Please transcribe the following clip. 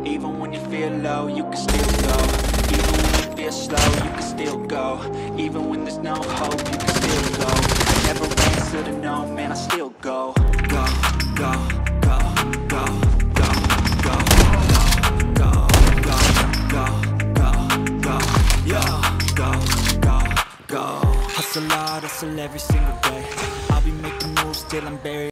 Even when you feel low, you can still go. Even when you feel slow, you can still go. Even when there's no hope, you can still go. Never answer to no, man, I still go. Go, go, go, go, go, go, go, go, go, go, go, yeah, go, go, go. Hustle hard, hustle every single day. I'll be making moves till I'm buried.